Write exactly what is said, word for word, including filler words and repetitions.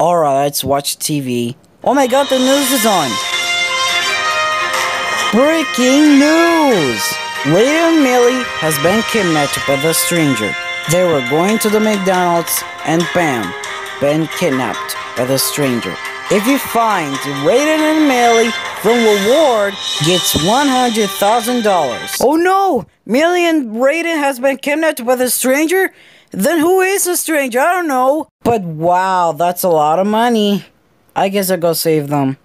Alright, let's watch T V. Oh my god, the news is on! Breaking news! Ray and Millie has been kidnapped by the stranger. They were going to the McDonald's and bam, been kidnapped by the stranger. If you find Raiden and Millie, the reward gets one hundred thousand dollars. Oh no! Millie and Raiden has been kidnapped by the stranger? Then who is the stranger? I don't know. But wow, that's a lot of money. I guess I'll go save them.